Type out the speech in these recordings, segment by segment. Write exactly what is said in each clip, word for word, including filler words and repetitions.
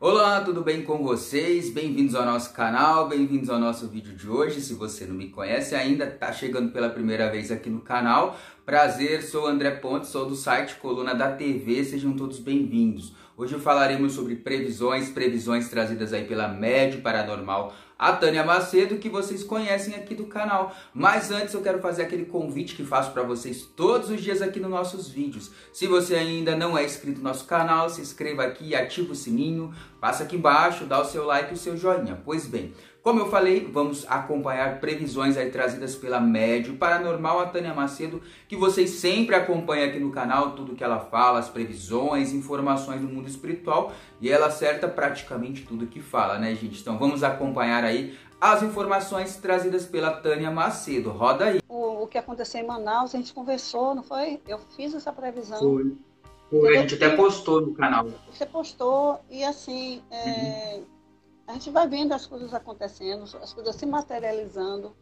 Olá, tudo bem com vocês? Bem-vindos ao nosso canal, bem-vindos ao nosso vídeo de hoje. Se você não me conhece ainda, está chegando pela primeira vez aqui no canal, prazer, sou André Pontes, sou do site Coluna da T V, sejam todos bem-vindos. Hoje falaremos sobre previsões, previsões trazidas aí pela Médio Paranormal, a Tânia Macedo, que vocês conhecem aqui do canal. Mas antes eu quero fazer aquele convite que faço para vocês todos os dias aqui nos nossos vídeos. Se você ainda não é inscrito no nosso canal, se inscreva aqui e ativa o sininho, passa aqui embaixo, dá o seu like e o seu joinha. Pois bem, como eu falei, vamos acompanhar previsões aí trazidas pela Médio Paranormal, a Tânia Macedo, que vocês sempre acompanham aqui no canal, tudo que ela fala, as previsões, informações do mundo espiritual, e ela acerta praticamente tudo que fala, né, gente? Então vamos acompanhar aí as informações trazidas pela Tânia Macedo. Roda aí. O, o que aconteceu em Manaus, a gente conversou, não foi? Eu fiz essa previsão. Foi. Foi. A gente até postou no canal. Você postou e assim... É... Uhum. A gente vai vendo as coisas acontecendo, as coisas se materializando,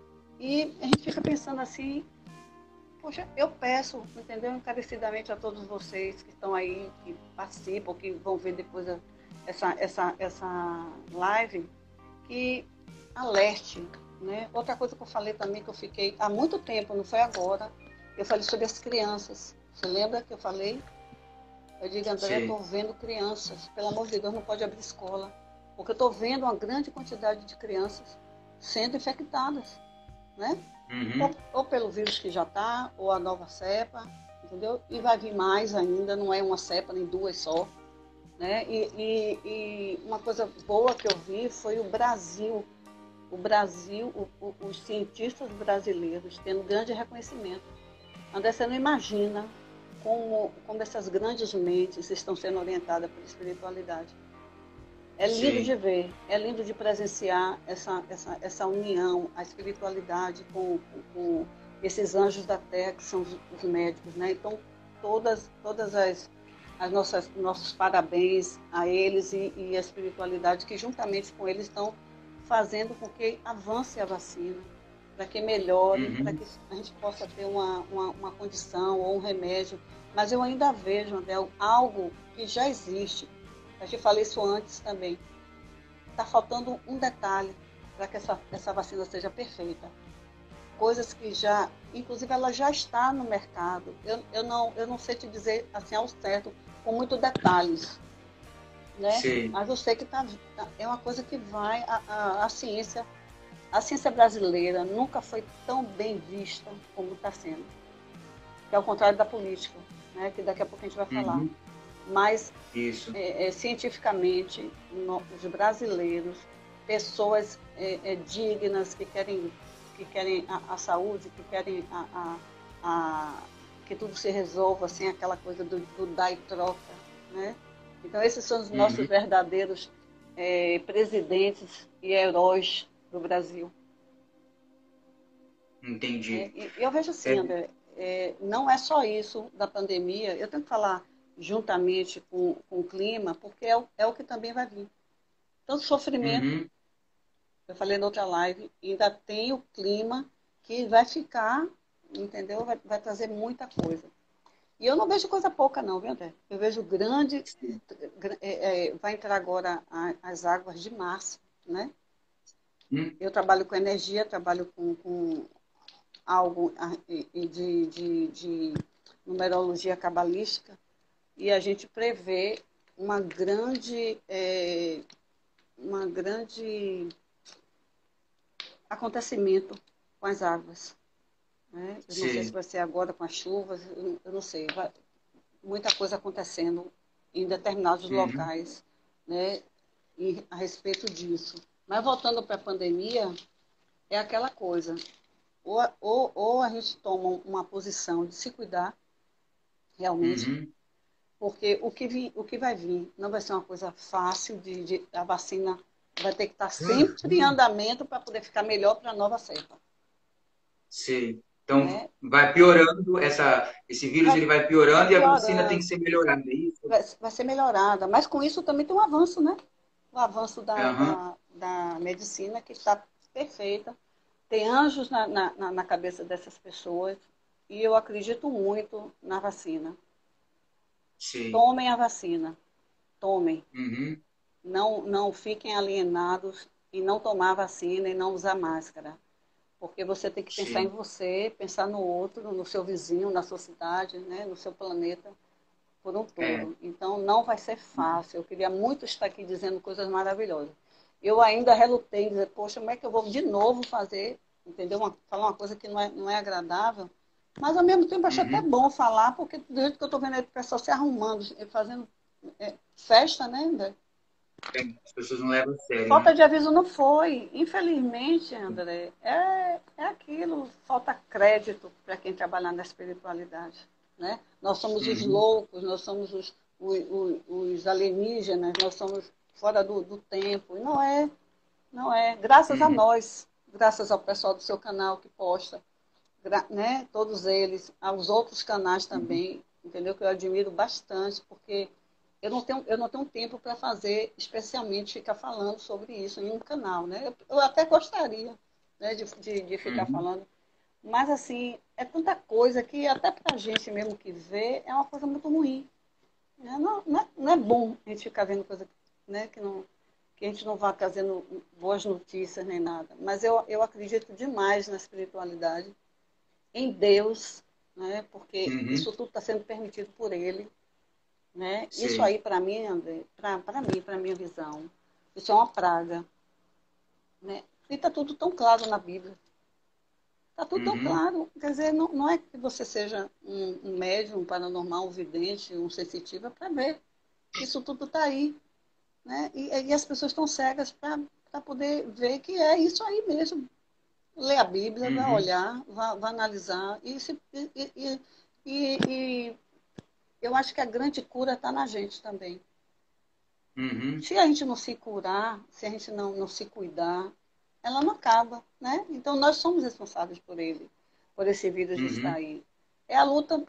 e a gente fica pensando assim, poxa, eu peço, entendeu, encarecidamente a todos vocês que estão aí, que participam, que vão ver depois a, essa, essa, essa live, que alerte, né? Outra coisa que eu falei também, que eu fiquei há muito tempo, não foi agora, eu falei sobre as crianças. Você lembra que eu falei? Eu digo, André, eu estou vendo crianças, pelo amor de Deus, não pode abrir escola. Porque eu estou vendo uma grande quantidade de crianças sendo infectadas, né? Uhum. Ou, ou pelo vírus que já está, ou a nova cepa, entendeu? E vai vir mais ainda, não é uma cepa, nem duas só, né? E, e, e uma coisa boa que eu vi foi o Brasil, o Brasil, o, o, os cientistas brasileiros tendo grande reconhecimento. André, você não imagina como, como essas grandes mentes estão sendo orientadas pela espiritualidade. É lindo Sim. de ver, é lindo de presenciar essa, essa, essa união, a espiritualidade com, com, com esses anjos da terra, que são os, os médicos, né? Então, todas, todas as, as nossas nossos parabéns a eles e, e a espiritualidade que, juntamente com eles, estão fazendo com que avance a vacina, para que melhore, Uhum. para que a gente possa ter uma, uma, uma condição ou um remédio. Mas eu ainda vejo, André, algo que já existe. Eu te falei isso antes também. Está faltando um detalhe para que essa, essa vacina seja perfeita. Coisas que já, inclusive ela já está no mercado. Eu, eu, não, eu não sei te dizer assim ao certo, com muitos detalhes, né? Sim. Mas eu sei que tá, é uma coisa que vai, a, a, a ciência, a ciência brasileira nunca foi tão bem vista como está sendo. Que é ao contrário da política, né? Que daqui a pouco a gente vai falar. Uhum. Mas, Isso. é, é, cientificamente, no, os brasileiros, pessoas é, é, dignas, que querem, que querem a, a saúde, que querem a, a, a, que tudo se resolva, assim, aquela coisa do, do dar e troca, né? Então, esses são os nossos Uhum. verdadeiros é, presidentes e heróis do Brasil. Entendi. É, e eu vejo assim, É. André, é, não é só isso da pandemia, eu tenho que falar juntamente com, com o clima, porque é o, é o que também vai vir. Tanto sofrimento, Uhum. eu falei na outra live, ainda tem o clima que vai ficar, entendeu? Vai, vai trazer muita coisa. E eu não vejo coisa pouca não, viu, André? Eu vejo grande, é, é, vai entrar agora a, as águas de março, né? Uhum. Eu trabalho com energia, trabalho com, com algo de, de, de numerologia cabalística, e a gente prevê uma grande, é, uma grande acontecimento com as águas. Né? Eu não sei se vai ser agora com as chuvas, eu não sei. Vai, muita coisa acontecendo em determinados Uhum. locais, né? E a respeito disso. Mas voltando para a pandemia, é aquela coisa. Ou, ou, ou a gente toma uma posição de se cuidar, realmente, Uhum. porque o que, vi, o que vai vir não vai ser uma coisa fácil, de, de, a vacina vai ter que estar sempre em andamento para poder ficar melhor para a nova cepa. Sim. Então, Né? vai piorando, essa, esse vírus Vai, ele vai vai piorando e a vacina tem que piorando, ser melhorada, é isso? vai, vai ser melhorada, mas com isso também tem um avanço, né? O avanço da, Uhum. da, da medicina, que está perfeita. Tem anjos na, na, na cabeça dessas pessoas, e eu acredito muito na vacina. Sim. Tomem a vacina. Tomem. Uhum. não, não fiquem alienados e não tomar vacina e não usar máscara. Porque você tem que pensar em Sim. você, pensar no outro, no seu vizinho, na sua cidade, né, no seu planeta, por um É. todo. Então, não vai ser fácil. Eu queria muito estar aqui dizendo coisas maravilhosas. Eu ainda relutei em dizer, poxa, como é que eu vou de novo fazer, entendeu? Uma, falar uma coisa que não é, não é agradável. Mas, ao mesmo tempo, acho até Uhum. bom falar, porque do jeito que eu estou vendo aí o pessoal se arrumando, fazendo é, festa, né, André? É, as pessoas não levam a sério, Falta né? de aviso não foi. Infelizmente, André, é, é aquilo, falta crédito para quem trabalhar na espiritualidade. Né? Nós somos os Uhum. loucos, nós somos os, os, os alienígenas, nós somos fora do, do tempo. E não é, não é. Graças a Uhum. nós, graças ao pessoal do seu canal que posta, né? Todos eles, aos outros canais Uhum. também, entendeu? Que eu admiro bastante, porque eu não tenho, eu não tenho tempo para fazer, especialmente ficar falando sobre isso em um canal, né? Eu, eu até gostaria, né, de, de, de ficar Uhum. falando, mas assim, é tanta coisa que até para a gente mesmo que vê, é uma coisa muito ruim. Né? Não, não, é, não é bom a gente ficar vendo coisa, né, que, não, que a gente não vá trazendo boas notícias nem nada. Mas eu, eu acredito demais na espiritualidade, em Deus, né? Porque Uhum. isso tudo está sendo permitido por Ele. Né? Isso Sei. aí, para mim, André, para mim, para minha visão, isso é uma praga. Né? E está tudo tão claro na Bíblia. Está tudo tão Uhum. claro. Quer dizer, não, não é que você seja um, um médium, um paranormal, um vidente, um sensitivo, para ver. Isso tudo está aí. Né? E, e as pessoas estão cegas para poder ver que é isso aí mesmo. Lê a Bíblia, vai Uhum. olhar, vai, vai analisar. E, se, e, e, e, e eu acho que a grande cura está na gente também. Uhum. Se a gente não se curar, se a gente não, não se cuidar, ela não acaba, né? Então nós somos responsáveis por ele, por esse vírus estar Uhum. aí. É a luta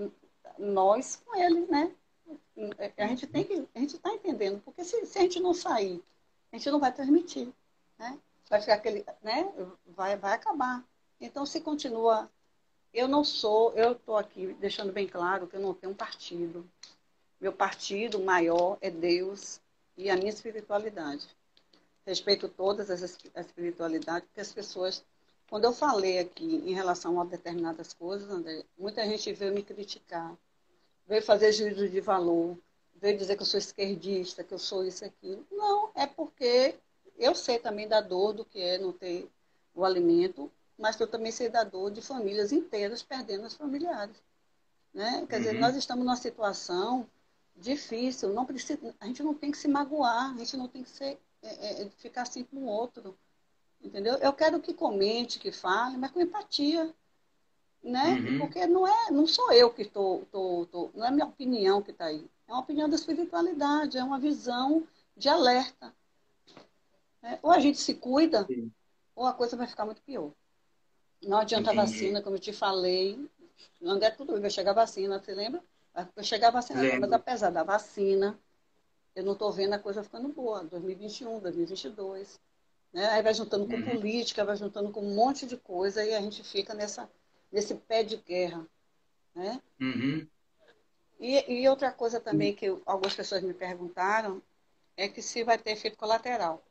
nós com ele, né? A gente tem Uhum. que, a gente está entendendo, porque se, se a gente não sair, a gente não vai transmitir, né? Vai ficar aquele, né? Vai, vai acabar. Então se continua, eu não sou, eu estou aqui deixando bem claro que eu não tenho um partido. Meu partido maior é Deus e a minha espiritualidade. Respeito todas as espiritualidades, porque as pessoas, quando eu falei aqui em relação a determinadas coisas, André, muita gente veio me criticar, veio fazer juízo de valor, veio dizer que eu sou esquerdista, que eu sou isso e aquilo. Não, é porque eu sei também da dor do que é não ter o alimento, mas eu também sei da dor de famílias inteiras perdendo os familiares. Né? Quer dizer, nós Uhum. estamos numa situação difícil, não precisa, a gente não tem que se magoar, a gente não tem que ser, é, é, ficar assim com o outro, entendeu? Eu quero que comente, que fale, mas com empatia, né? Uhum. Porque não é, não sou eu que estou, tô, tô, tô, não é minha opinião que está aí, é uma opinião da espiritualidade, é uma visão de alerta. Né? Ou a gente se cuida, Sim. ou a coisa vai ficar muito pior. Não adianta a vacina, Entendi. como eu te falei, não é tudo, vai chegar a vacina, você lembra? Vai chegar a vacina, mas Lembro. apesar da vacina, eu não estou vendo a coisa ficando boa. dois mil e vinte e um, dois mil e vinte e dois. Né? Aí vai juntando com Uhum. política, vai juntando com um monte de coisa e a gente fica nessa, nesse pé de guerra. Né? Uhum. E, e outra coisa também que algumas pessoas me perguntaram é que se vai ter efeito colateral.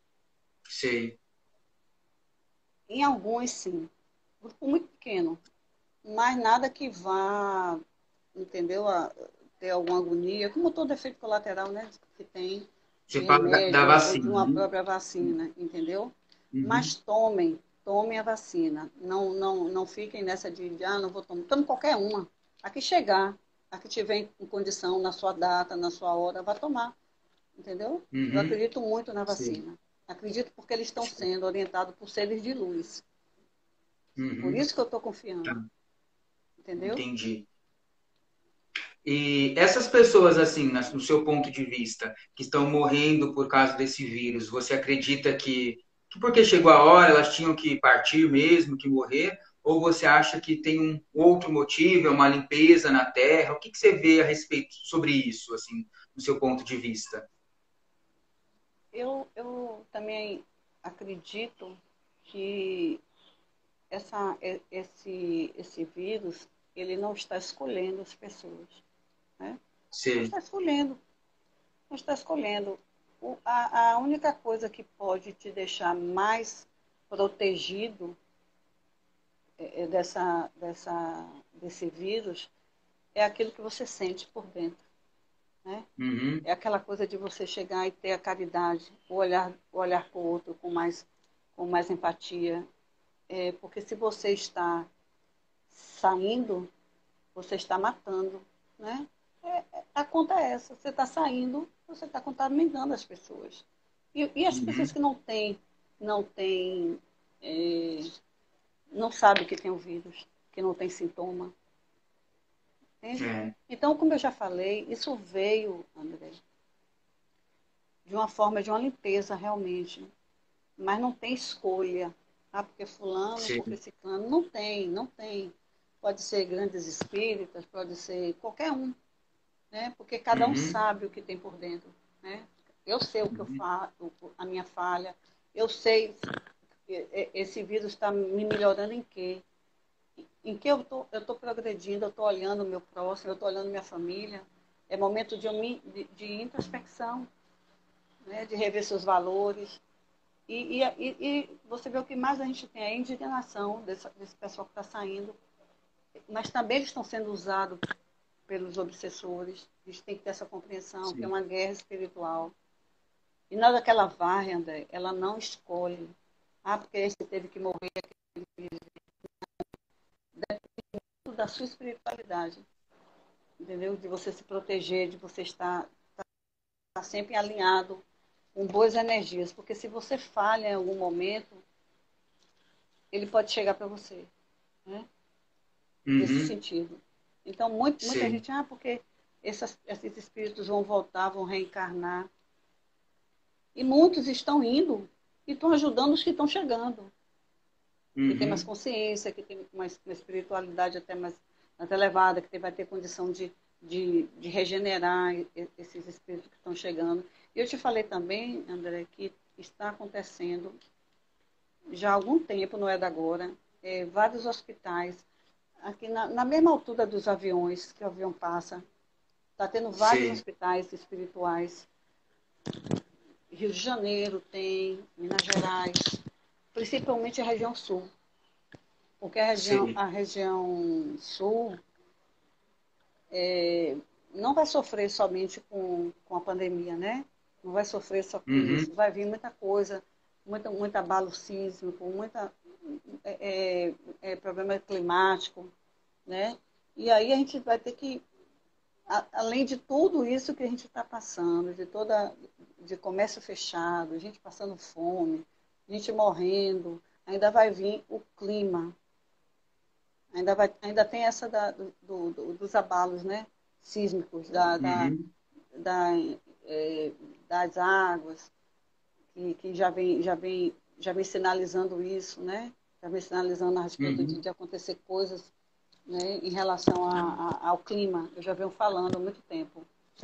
Sei. Em alguns, sim. Grupo muito pequeno. Mas nada que vá, entendeu? A, ter alguma agonia, como todo efeito colateral, né? Que tem Você de fala da, da remédio ou, ou de vacina, uma né? própria vacina, entendeu? Uhum. Mas tomem, tomem a vacina. Não, não, não fiquem nessa de, de ah, não vou tomar. Tome qualquer uma. A que chegar, a que tiver em condição, na sua data, na sua hora, vá tomar. Entendeu? Eu Uhum. acredito muito na Sei. vacina. Acredito porque eles estão Sei. sendo orientados por seres de luz. Por Uhum. isso que eu estou Tá. confiando. Entendeu? Entendi. E essas pessoas, assim, na- no seu ponto de vista, que estão morrendo por causa desse vírus, você acredita que, que porque chegou a hora elas tinham que partir mesmo, que morrer? Ou você acha que tem um outro motivo, é uma limpeza na Terra? O que que você vê a respeito sobre isso, assim, no seu ponto de vista? Eu, eu também acredito que essa, e- esse, esse vírus, ele não está escolhendo as pessoas, né? Não Sei. está escolhendo, não está escolhendo. o, a, a única coisa que pode te deixar mais protegido é, é dessa, dessa, desse vírus é aquilo que você sente por dentro, né? Uhum. É aquela coisa de você chegar e ter a caridade, o olhar, o olhar para o outro com mais, com mais empatia. É, porque se você está saindo, você está matando, né? É, é, a conta é essa. Você está saindo, você está contaminando as pessoas. E, e as pessoas Uhum. que não têm, não têm, é, não sabem que tem o vírus, que não tem sintoma, entende? É. Então, como eu já falei, isso veio, André, de uma forma de uma limpeza realmente, mas não tem escolha. Ah, porque fulano, porque Sim. ciclano, não tem, não tem. Pode ser grandes espíritas, pode ser qualquer um, né? Porque cada um Uhum. sabe o que tem por dentro, né? Eu sei o que eu Uhum. faço, a minha falha, eu sei que esse vírus está me melhorando em quê? Em que eu tô, eu estou progredindo, eu estou olhando o meu próximo, eu estou olhando minha família. É momento de, de, de introspecção, né? De rever seus valores. E, e, e, você vê o que mais a gente tem é a indignação desse, desse pessoal que está saindo, mas também eles estão sendo usados pelos obsessores. A gente tem que ter essa compreensão, que é Sim. uma guerra espiritual. E na hora que ela varre, André, ela não escolhe. Ah, porque esse teve que morrer, tudo da sua espiritualidade, entendeu? De você se proteger, de você estar, estar sempre alinhado com boas energias. Porque se você falha em algum momento, ele pode chegar para você, né? Nesse Uhum. sentido. Então, muito, muita Sim. gente, ah, porque essas, esses espíritos vão voltar, vão reencarnar. E muitos estão indo e estão ajudando os que estão chegando, que tem mais Uhum. consciência, que tem mais, uma espiritualidade até mais, mais elevada, que tem, vai ter condição de, de, de regenerar esses espíritos que estão chegando. E eu te falei também, André, que está acontecendo já há algum tempo, não é da agora, é, vários hospitais, aqui na, na mesma altura dos aviões, que o avião passa, está tendo vários Sim. hospitais espirituais. Rio de Janeiro tem, Minas Gerais, principalmente a região sul. Porque a região, Sim. a região sul é, não vai sofrer somente com, com a pandemia, né? Não vai sofrer só com isso. Uhum. Vai vir muita coisa, muita, muita abalo sísmico, muita é, é, é, problema climático, né? E aí a gente vai ter que, a, além de tudo isso que a gente está passando, de toda, de comércio fechado, gente passando fome, gente morrendo, ainda vai vir o clima. Ainda, vai, ainda tem essa da, do, do, dos abalos, né? Sísmicos, da, da, Uhum. da, é, das águas, que, que já, vem, já, vem, já vem sinalizando isso, né? Já vem sinalizando a respeito de, Uhum. de acontecer coisas, né, em relação a, a, ao clima. Eu já venho falando há muito tempo.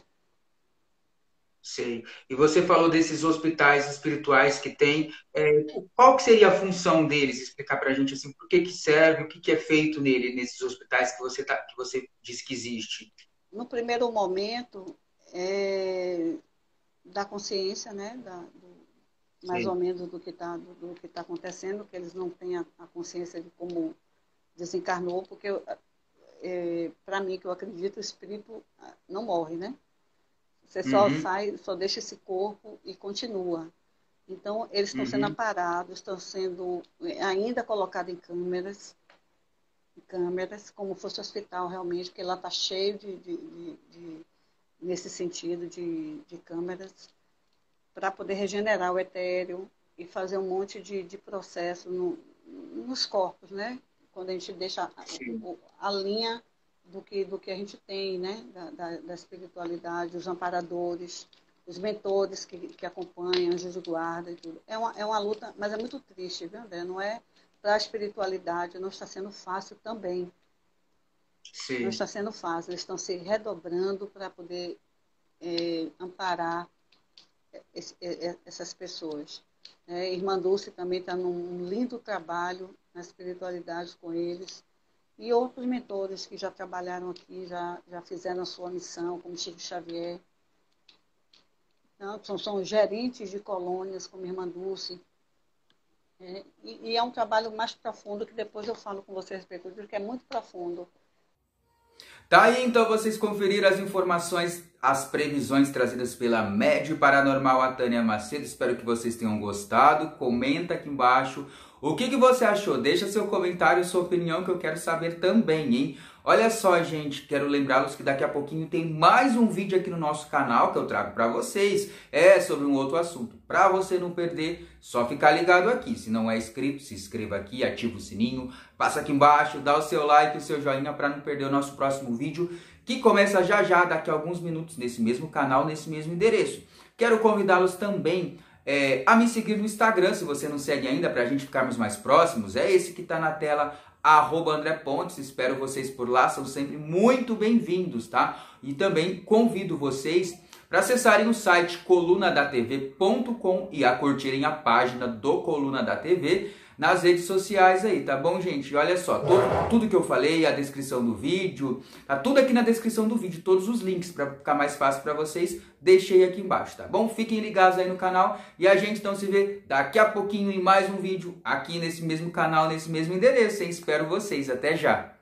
Sei. E você falou desses hospitais espirituais que tem. É, qual que seria a função deles? Explicar para a gente assim, por que que serve, o que que é feito nele, nesses hospitais que você tá, que você disse que existe. No primeiro momento, é, da consciência, né? Da, do, mais ou Sim. menos do que está do, do que tá acontecendo, que eles não têm a, a consciência de como desencarnou, porque é, para mim, que eu acredito, o espírito não morre, né? Você só Uhum. sai, só deixa esse corpo e continua. Então, eles estão sendo Uhum. aparados, estão sendo ainda colocados em câmeras, em câmeras, como fosse hospital realmente, porque lá está cheio de, de, de, de, nesse sentido, de, de câmeras, para poder regenerar o etéreo e fazer um monte de, de processo no, nos corpos, né? Quando a gente deixa a, Sim. a linha do que, do que a gente tem, né? Da, da, da espiritualidade, os amparadores, os mentores que, que acompanham, anjos de guarda e tudo. É uma, é uma luta, mas é muito triste, viu, André? Não é para a espiritualidade, não está sendo fácil também. Não Sim. está sendo fácil. Eles estão se redobrando para poder é, amparar esse, essas pessoas. É, Irmã Dulce também está num lindo trabalho na espiritualidade com eles. E outros mentores que já trabalharam aqui, já, já fizeram a sua missão, como Chico Xavier. tanto, são, são gerentes de colônias, como a irmã Dulce. É, e, e é um trabalho mais profundo, que depois eu falo com vocês a respeito disso, que é muito profundo. Tá aí, então, vocês conferiram as informações, as previsões trazidas pela médium paranormal a Tânia Macedo. Espero que vocês tenham gostado. Comenta aqui embaixo o que, que você achou. Deixa seu comentário, sua opinião, que eu quero saber também, hein? Olha só, gente, quero lembrá-los que daqui a pouquinho tem mais um vídeo aqui no nosso canal que eu trago para vocês. É sobre um outro assunto. Para você não perder, só ficar ligado aqui. Se não é inscrito, se inscreva aqui, ativa o sininho, passa aqui embaixo, dá o seu like e o seu joinha para não perder o nosso próximo vídeo, que começa já já, daqui a alguns minutos, nesse mesmo canal, nesse mesmo endereço. Quero convidá-los também é, a me seguir no Instagram, se você não segue ainda, para a gente ficarmos mais próximos. É esse que está na tela, arroba André Pontes. Espero vocês por lá, são sempre muito bem-vindos, tá? E também convido vocês para acessarem o site coluna da t v ponto com e a curtirem a página do Coluna da T V nas redes sociais aí, tá bom, gente? Olha só, todo, tudo que eu falei, a descrição do vídeo, tá tudo aqui na descrição do vídeo, todos os links, para ficar mais fácil para vocês, deixei aqui embaixo, tá bom? Fiquem ligados aí no canal e a gente então se vê daqui a pouquinho em mais um vídeo aqui nesse mesmo canal, nesse mesmo endereço, hein? Espero vocês, até já!